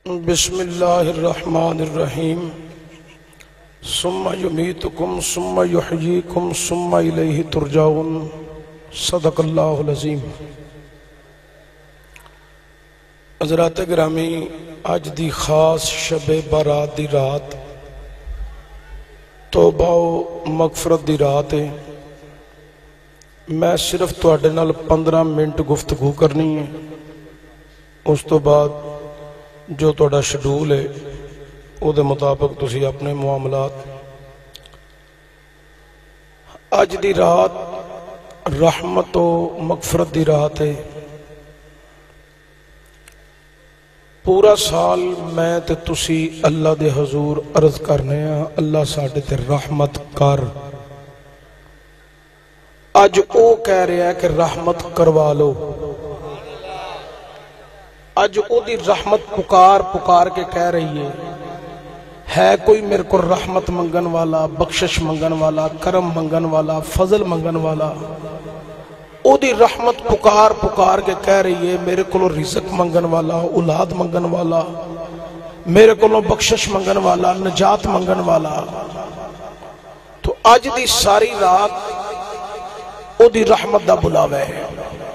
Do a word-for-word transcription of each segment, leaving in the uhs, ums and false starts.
بسم اللہ الرحمن الرحیم ثم یمیتکم ثم یحییکم ثم الیہ ترجعون صدق اللہ العظیم۔ حضرات گرامی، آج دی خاص شب برات دی رات توبہ و مغفرت دی رات ہے۔ میں صرف تواڈے نال پندرہ منٹ گفتگو کرنی ہے، اس تو بعد جو توڑا شیڈول ہے او دے مطابق تسی اپنے معاملات۔ آج دی رات رحمت و مغفرت دی رات ہے۔ پورا سال میں تے تسی اللہ دے حضور عرض کرنے ہیں، اللہ ساڈے تے رحمت کر۔ آج او کہہ رہا ہے کہ رحمت کروا لو۔ آج او دی رحمت پکار پکار کے کہہ رہی ہے ہے کوئی میرے کو رحمت منگن والا، بخشش منگن والا، کرم منگن والا، فضل منگن والا؟ او دی رحمت پکار پکار کے کہہ رہی ہے میرے کو رزق منگن والا، اولاد منگن والا، میرے کو بخشش منگن والا، نجات منگن والا۔ تو آج دی ساری رات او دی رحمت دا بلاوے ہے۔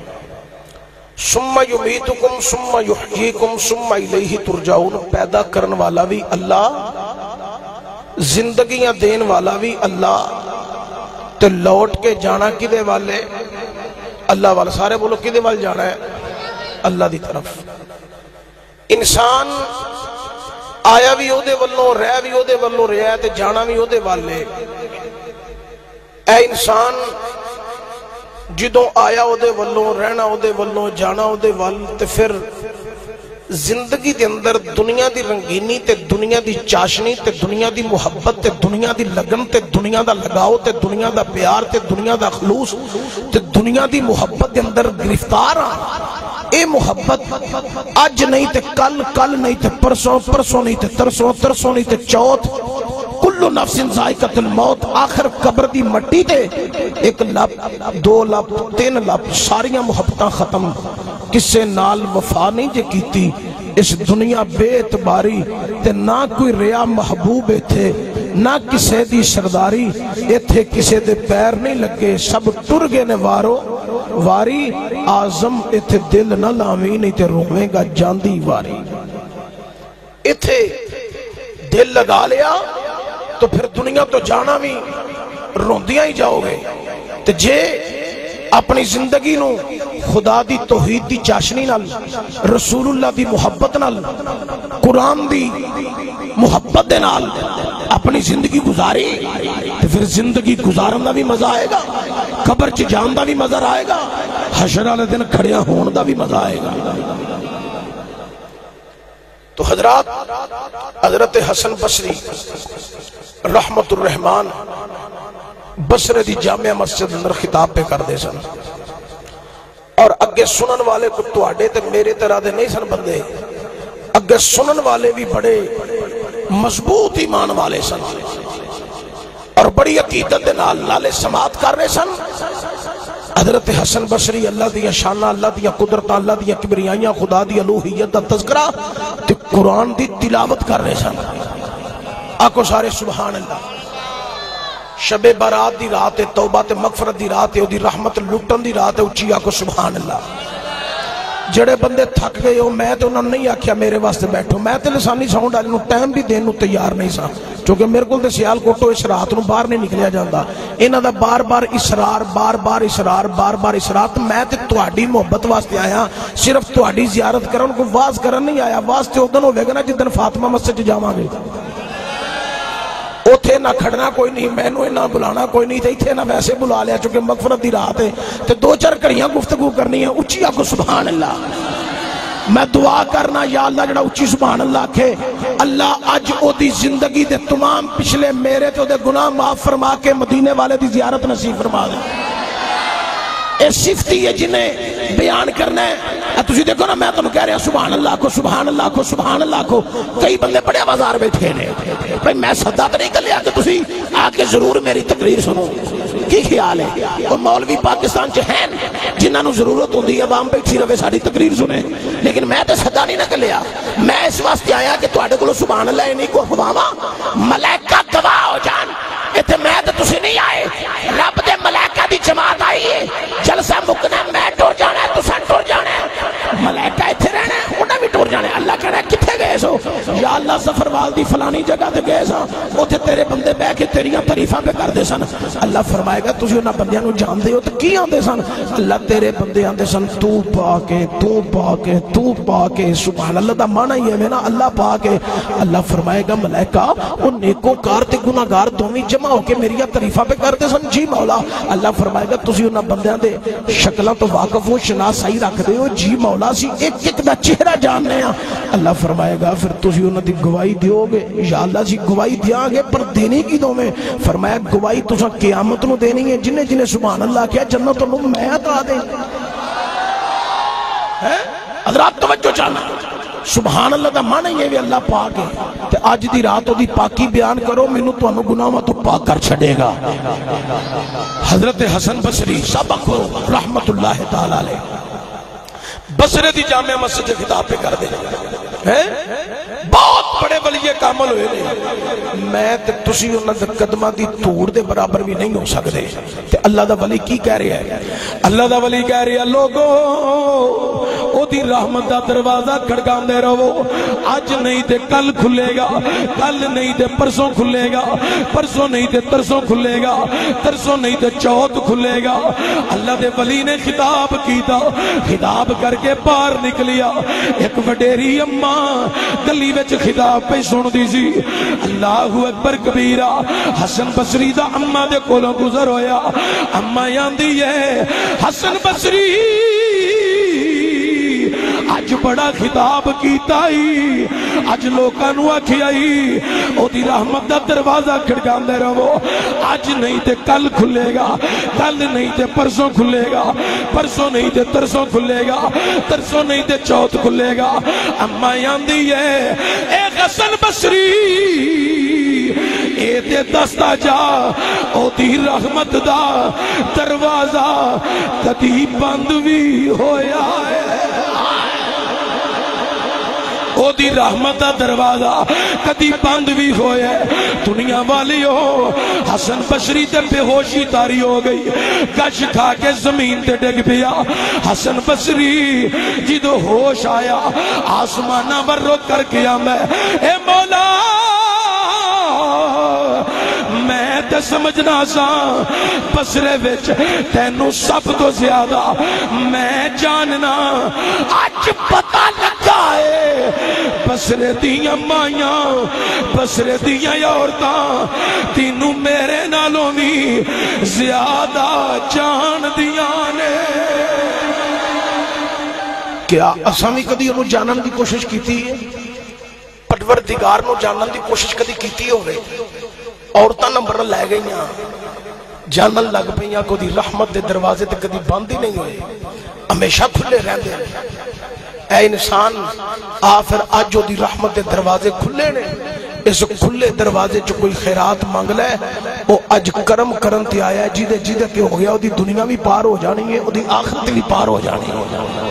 ثم یمیتکم ثم یحییکم ثم الیہ ترجعون، پیدا کرن والا بھی اللہ، زندگیاں دین والا بھی اللہ، تے لوٹ کے جانا کدے والے؟ اللہ والا۔ سارے بولو کدے وال جانا ہے؟ اللہ دی طرف۔ انسان آیا بھی او دے والوں، رہ بھی او دے والوں رہا ہے، تے جانا بھی او دے والے۔ اے انسان جدوں آیا او دے والوں، رہنا او دے والوں، جانا او دے وال، تے پھر زندگی دے اندر دنیا دی رنگینی تے دنیا دی چاشنی تے دنیا دی محبت تے دنیا دی لگن تے دنیا دا لگاؤ تے دنیا دا پیار تے دنیا دا خلوص تے دنیا دی محبت دے اندر گرفتار آ۔ اے محبت اج نہیں تے کل، کل نہیں تے پرسوں، پرسوں نہیں تے ترسوں، ترسوں نہیں تے چوتھ، کلو نفس ذائقۃ الموت، آخر قبر دی مٹی تے ایک لب، دو لب، تین لب، ساریاں محبتاں ختم۔ کسے نال وفا نہیں جے کیتی، اس دنیا بے اعتباری تے نہ کوئی ریا محبوب تھے، نہ کسے دی سرداری ایتھے، کسے دے پیر نہیں لگے، سب ٹر گئے نے وارو واری، آزم ایتھے دل نہ لاویں نہیں تے رویں گا جاندی واری۔ ایتھے دل لگا لیا تو پھر دنیا تو جانا بھی روندیاں ہی جاؤ گے۔ تے جے اپنی زندگی نو خدا دی توحید دی چاشنی نال، رسول اللہ دی محبت نال، قرآن دی محبت دے نال اپنی زندگی گزاری، تے پھر زندگی گزارن دا بھی مزہ آئے گا، قبر چ جان دا بھی مزہ آئے گا، حشر والے دن کھڑیا ہون دا بھی مزہ آئے گا۔ تو حضرات، حضرت حسن بصری رحمت الرحمن بصرے دی جامعہ مسجد اندر خطاب پہ کر دے سن، اور اگے سنن والے کو تواڈے تے میرے طرح دے نہیں سن بندے، اگے سنن والے بھی بڑے مضبوط ایمان والے سن اور بڑی عقیدت دے نال نالے سماعت کر رہے سن۔ حضرت حسن بصری اللہ دیا شانہ، اللہ دیا قدرتہ، اللہ دیا کبریائیاں، خدا دی الوہیت دا تذکرہ تے قرآن دی تلاوت کر رہے سن۔ آکو سارے سبحان اللہ۔ شب برات دی رات ہے، توبہ تے مغفرت دی رات ہے، او دی رحمت لٹن دی رات ہے، اچھی آکو سبحان اللہ۔ جڑے بندے تھک گئے ہو، میں تو انہوں نے نہیں آکھیا میرے واسطے بیٹھو، میں تے لسانی ساؤنڈ والے نو ٹائم بھی دین نو تیار نہیں سا، کیونکہ میرے کو تے سیال کوٹو اس رات نو باہر نہیں نکلیا جاندا۔ انہاں دا بار بار اصرار، بار بار اصرار، بار بار اصرار۔ میں تے تہاڈی محبت واسطے آیا، صرف تہاڈی زیارت کرن کو واز کرن نہیں آیا۔ واز تے اودن ہوے گا نا جدن فاطمہ مسجد جاواں گے، اوتھے نہ کھڑنا کوئی نہیں، مینوں نہ بلانا کوئی نہیں، تے ایتھے نہ ویسے بلا لیا، چونکہ مغفرت دی رات ہے تے دو چار گھڑیاں گفتگو کرنی ہے۔ اچھی آکو سبحان اللہ۔ میں دعا کرنا یا اللہ جڑا اچھی سبحان اللہ کھے، اللہ اج او دی زندگی دے تمام پچھلے میرے تے او دے گناہ معاف فرما کے مدینے والے دی زیارت نصیب فرما دے۔ اے صفتی ہے جنہیں بیان کرنا ہے۔ تسی دیکھو نا میں تمہیں کہہ رہا سبحان اللہ کو سبحان اللہ کو سبحان اللہ کو کئی بندے بڑے بازار بیٹھے نے بھائی میں صدا تو نہیں کر لیا کہ تسی آ کے ضرور میری تقریر سنو کی خیال ہے وہ مولوی پاکستان چ ہیں جنہاں نو ضرورت ہوندی ہے عوام بیٹھی رہے ساری تقریر سنے لیکن میں تو صدا نہیں نہ کر لیا میں اس واسطے آیا کہ تواڈے کولوں سبحان اللہ نہیں کو خواواں ملائکہ گواہ ہو جان ایتھے میں تے تسی نہیں آئے رب دے ملائکہ دی جماعت آئی ہے جلسہ مکنا میں ٹر جانا ہے تساں ٹر جانا ہے ملائکہ ایتھے رہنا ہے انہاں بھی ٹر جانا ہے اللہ کہنا ہے کتھے گئے سو یا اللہ سفروال دی فلانی جگہ تے گئے سا اوتھے تیرے بندے بیٹھ کے تیریاں تعریفاں پہ کردے سن اللہ فرمائے گا تسی انہاں بندیاں نو جاندے ہو تے کی آندے سن اللہ تیرے بندے آندے سن تو پا کے تو پا کے تو پا کے سبحان اللہ دا معنی یہ ہے نا اللہ پا کے اللہ فرمائے گا ملائکہ ان نیکوکار تے گناہگار دوویں جمع ہو کے میری تعریفاں پہ کردے سن جی مولا اللہ فرمائے گا تسی انہاں بندیاں دے شکلاں تو واقف ہو شناسائی رکھ دے ہو جی مولا سی ایک ایک دا چہرہ جاننے ہیں اللہ فرمائے گا پھر تسی انہاں دی گواہی دیو گے یا اللہ سی گواہی دیاں گے پر دینی کی دو میں فرمایا گواہی تساں قیامت نو دینی ہے جنہیں جنہیں سبحان اللہ کیا جنت نو میں عطا دیں حضرات توجہ چاہنا سبحان اللہ دا معنی یہ بھی اللہ پاک ہے تے آج دی رات دی پاکی بیان کرو مینوں تانوں گناہاں تو پاک کر چھڑے گا حضرت حسن بصری سبق رحمت اللہ تعالی علیہ بصرے دی جامع مسجد خطاب پہ کر دے بہت بڑے ولی کامل ہوئے نے میں تے تسی انہاں دے قدماں دی توڑ دے برابر بھی نہیں ہو سکدے تے اللہ دا ولی کی کہہ رہا ہے اللہ دا ولی کہہ رہا ہے لوگو او دی رحمت دا دروازہ کھڑکاندے رہو آج نہیں تے کل کھلے گا کل نہیں تے پرسوں کھلے گا پرسوں نہیں تے ترسوں کھلے گا ترسوں نہیں تے چوتھ کھلے گا اللہ دے ولی نے خطاب کیتا خطاب کر کے باہر نکلیا ایک وڈیری اماں گلی وچ خطاب پہ سن دی سی اللہ اکبر کبیرہ حسن بصری دا اماں دے کولوں گزر ہویا اماں آندی ہے حسن بصری اج بڑا خطاب کیتا ہی اج لوکاں نو آکھیائی او دی رحمت دا دروازہ کھڑکاندے رہو اج نہیں تے کل کھلے گا کل نہیں تے پرسوں کھلے گا پرسوں نہیں تے ترسوں کھلے گا ترسوں نہیں تے چوتھ کھلے گا اماں آندی ہے اے حسن بصری اے تے دستا جا او دی رحمت دا دروازہ کدی بند بھی ہویا ہے او دی رحمت دا دروازہ کدی بند بھی ہوئے دنیا والی ہو حسن بصری تے بے ہوشی تاری ہو گئی گش کھا کے زمین تے ڈگ پیا حسن بصری جدو ہوش آیا آسمانہ پر رک کر کیا میں اے مولا میں تے سمجھنا سا بصرے وچ تینوں سب تو زیادہ میں جاننا آج پتہ لگا ہے بصرے دیاں مائیاں بصرے دیاں عورتاں تینوں میرے نالوں بھی زیادہ جان دیاں نے کیا اساں بھی کدی انہوں جانن دی کوشش کیتی ہے پروردگار نو جانن دی کوشش کدی کیتی ہو رہی عورتاں نمبر لے گئیاں جانن لگ پئیاں کو دی رحمت دے دروازے تے کدی بند ہی نہیں ہوئے ہمیشہ کھلے رہندے اے انسان آ پھر آج جو دی رحمت دے دروازے کھلے نے اس کھلے دروازے جو کوئی خیرات مانگ لے وہ اج کرم کرن تے آیا ہے جیدے جیدے کہ ہو گیا وہ دی دنیا بھی پار ہو جانی ہے وہ دی آخرت بھی پار ہو جانی ہے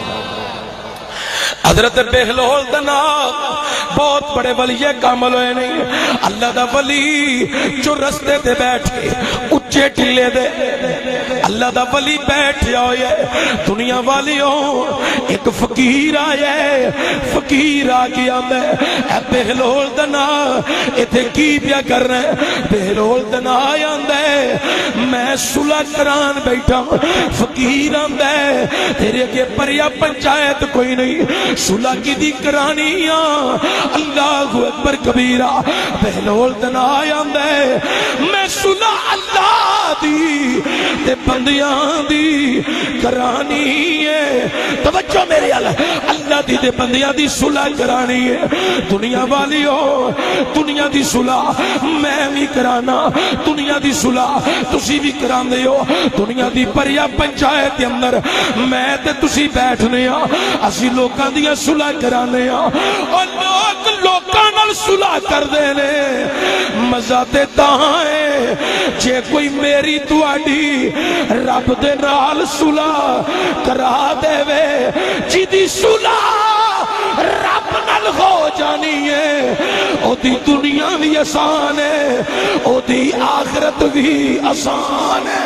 حضرت بہلول دنا بہت بڑے ولی کامل ہوئے نہیں اللہ دا ولی جو رستے تے بیٹھے اچھے ٹلے دے اللہ دا ولی بیٹھے ہوئے دنیا والی ہوں ایک فقیر آئے فقیر آگیا میں اے بہلول دنا ایتھے کی بیا کر رہے بہلول دنا آیا دے میں صلح کران بیٹھا فقیر آندے تیرے کے پریا پنچایت کوئی نہیں صلح کی دی کرانیاں اللہ اکبر کبیرہ بہلول دنا آیا دے میں صلح اللہ دی تے بندیاں دی کرانی ہے. توجہ میرے اللہ اللہ دی تے بندیاں دی صلح کرانی ہے. دنیا والی ہو دنیا دی صلح میں بھی کرانا, دنیا دی صلح تسی بھی کراندے ہو. دنیا دی پریا پنچایت دے اندر میں تے تسی بیٹھنے ہاں, اسی لوکاں دیاں صلح کرانے ہاں. اور لوگ لوکاں نال صلح کر دے نے مزہ تے تاں ہے جے کوئی میری تواڈی رب دے نال صلح کرا دے وے. جدی صلح رب نال ہو جانی ہے او دی دنیا بھی آسان ہے, او دی آخرت بھی آسان ہے.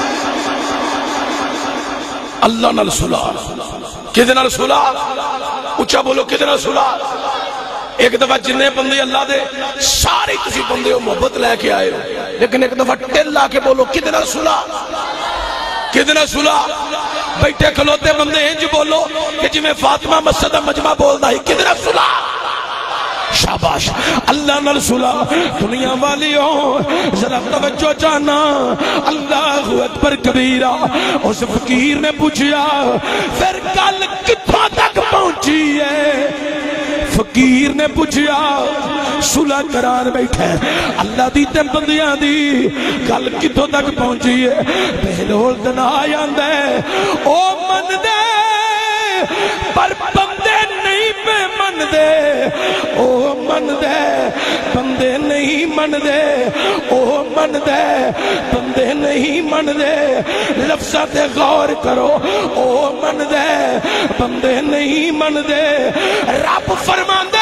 اللہ نال صلح کدے نال صلح اچھا بولو کدے نال صلح. ایک دفعہ جنہیں بندے اللہ دے سارے کسی بندے ہو محبت لے کے آئے ہو, لیکن ایک دفعہ ٹل لا کے بولو کدے نال صلح کدے نال صلح. بیٹھے کھلوتے بندے انج بولو کہ جی میں فاطمہ مسجد مجمع بولدا ہی کدے نال صلح. شاباش اللہ نال صلح. دنیا والیوں ذرا توجہ جانا, اللہ اکبر کبیرہ. اس فقیر نے پوچھا پھر گل کتھوں تک پہنچی ہے. فقیر نے پوچھا صلح کران بیٹھے اللہ دی تے بندیاں دی گل کتھوں تک پہنچی ہے. بہلول دنا آندا ہے او من دے پر بندے نہیں پہ من دے, او من دے بندے نہیں من دے, او من دے بندے نہیں من دے. لفظاں تے غور کرو, او من دے بندے نہیں من دے. رب فرماندے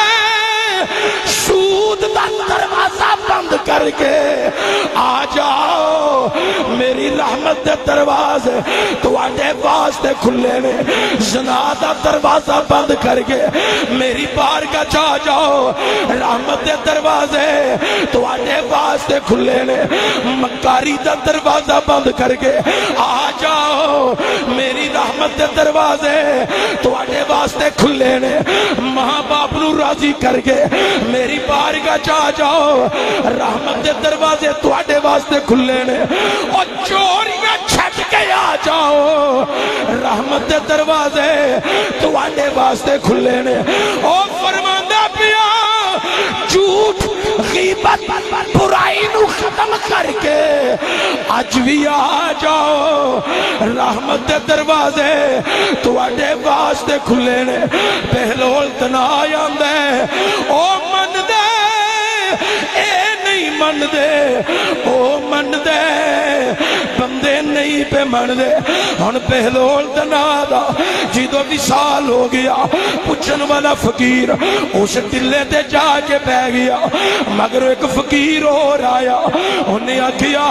سود دا دروازہ بند کر کے آ جاؤ, میری رحمت دے دروازے تواڈے واسطے کھلے نے. زنا دا دروازہ بند کر کے میری بارگاہ چا جاؤ, رحمت دے دروازے تواڈے واسطے کھلے نے. مکاری دا دروازہ بند کر کے آ جاؤ, میری رحمت دے دروازے تواڈے واسطے کھلے نے. ماں باپ نو راضی کر کے میری بارگاہ چا جاؤ, رحمت دے دروازے تواڈے واسطے کھلے نے. اور چوریاں چھٹ کے آ جاؤ, رحمت دے دروازے تواڈے واسطے کھلے نے. اور فرماندا پیا جھوٹ غیبت برائی نو ختم کر کے اج بھی آ جاؤ, رحمت دے دروازے تواڈے واسطے کھلے نے. بہلول تنا آندا ہے او من دے اے نہیں من دے, او من دے بندے نہیں پہ من دے. ہن بہلول تنا دا جدو وصال ہو گیا پوچھن والا فقیر اس ٹلے تے جا کے بہ گیا, مگر ایک فقیر اور آیا, انہیں آکھیا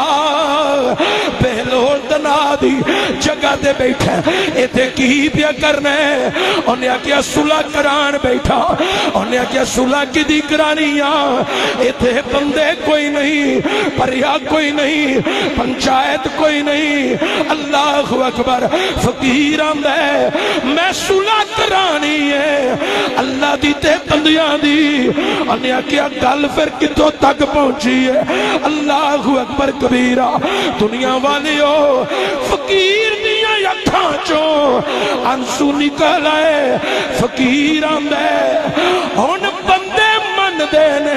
بہلول تنا دی جگہ تے بیٹھا ایتھے کی پیا کرنے. انہیں آکھیا صلح کران بیٹھا. انہیں آکھیا صلح کدی کرانی آ, ایتھے بندے کوئی نہیں, پریا کوئی نہیں, پنچایت کوئی نہیں. اللہ اکبر. فقیر آندا ہے میں صلح کرانی ہے اللہ دی تے بندیاں دی. انہیں آکھیا گل پھر کتوں تک پہنچی ہے. اللہ اکبر کبیرہ. دنیا والیو فقیر دیاں اکھاں چوں انسو نکل آئے. فقیر آندا ہے ہن بندے من دے نے,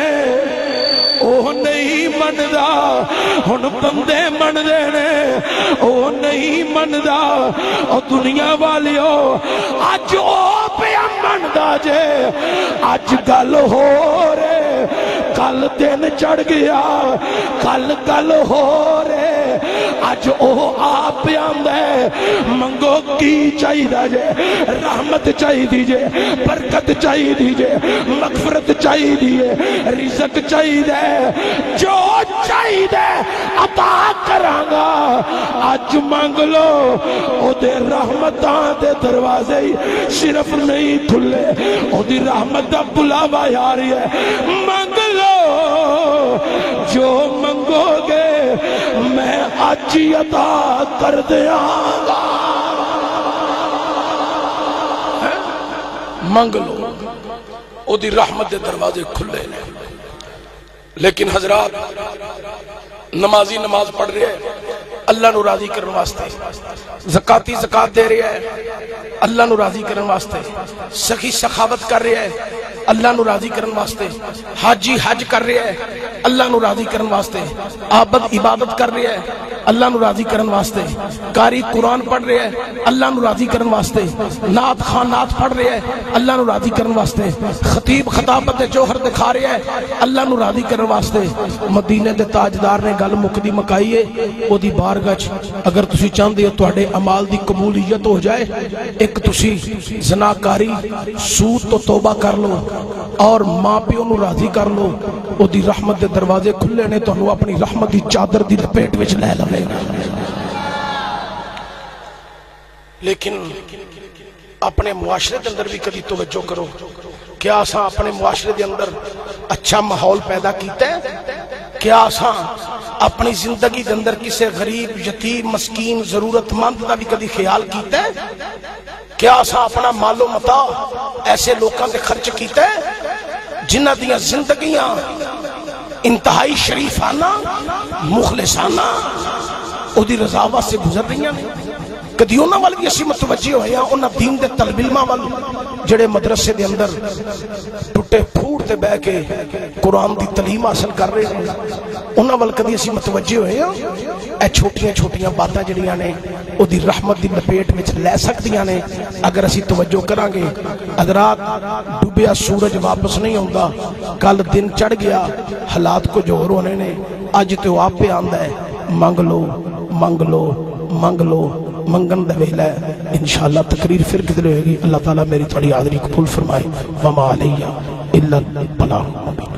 او نہیں مندا. ہن بندے من دے نے, او نہیں مندا. او دنیا والیو اج او پیا مندا جے, اج گل ہو رے کل دن چڑھ گیا, کل گل ہو رے اج او آپ آندا ہے منگو کی چاہیے جے, رحمت چاہیے جے, برکت چاہیے جے, مغفرت چاہیے, رزق چاہیے, جو چاہیے عطا کرانگا. اج مانگ لو او دے رحمتاں دے دروازے صرف نہیں کھلے, او دی رحمت دا بلاوا آ رہی ہے. مانگ لو جو منگو گے میں اج ہی عطا کر دیاں گا. مانگ لو او دی رحمت دے دروازے کھلے نے. لیکن حضرات نمازی نماز پڑھ رہے ہیں, اللہ نو راضی کرن واسطے، زکاتی زکات دے رہا ہے اللہ نو راضی کرن واسطے، سخی سخاوت کر رہا ہے اللہ نو راضی کرن واسطے، حاجی حج کر رہا ہے اللہ نو راضی کرن واسطے، عابد عبادت کر رہا ہے اللہ نو راضی کرن واسطے، قاری قرآن پڑھ رہا ہے اللہ نو راضی کرن واسطے، نعت خان نعت پڑھ رہا ہے اللہ نو راضی کرن واسطے، خطیب خطابت جوہر دکھا رہا ہے اللہ نو راضی کرن واسطے۔ مدینے دے تاجدار نے گل مکدی مکائی ہے، او دی بارگاہ اگر تسی چاہندے ہو تواڈے اعمال دی قبولیت ہو جائے، ایک تسی زناکاری سود تو توبہ کر لو اور ماں پیو نو راضی کر لو، او دی رحمت دے دروازے کھلے نے، تانوں اپنی رحمت دی چادر دی لپیٹ وچ لے لوے گا۔ لیکن اپنے معاشرے دے اندر بھی کبھی توجہ کرو، کیا اساں اپنے معاشرے دے اندر اچھا ماحول پیدا کیتا ہے؟ کیا اساں اپنی زندگی دے اندر کسے غریب یتیم مسکین ضرورت مند دا بھی کبھی خیال کیتا ہے؟ کیا اساں اپنا مال و متاع ایسے لوکاں تے خرچ کیتا ہے جنہ دیاں زندگیاں انتہائی شریفانہ مخلصانہ او دی رضا واسطے گزر رہی ہیں؟ کدی انہاں وال بھی اسی متوجہ ہوئے ہیں، انہاں دین دے طالب علماں وال جڑے مدرسے دے اندر ٹوٹے پھوٹ تے بہ کے قرآن دی تعلیم حاصل کر رہے ہیں، انہاں وال کدی اسی متوجہ ہوئے ہیں؟ اے چھوٹیاں چھوٹیاں باتاں جڑیاں نے او دی رحمت دی لپیٹ وچ لے سکدیاں نے اگر اسی توجہ کران گے۔ حضرات ڈوبیا سورج واپس نہیں ہوندا، کل دن چڑھ گیا حالات کچھ اور ہونے نے، اج تے وہ آپ پہ آندا ہے منگ لو منگ لو منگ لو، منگن دے ویلا ہے۔ انشاءاللہ تقریر پھر کدھر ہوئے گی، اللہ تعالیٰ میری تھوڑی حاضری قبول فرمائے۔ وما علیہ الا البلاغ۔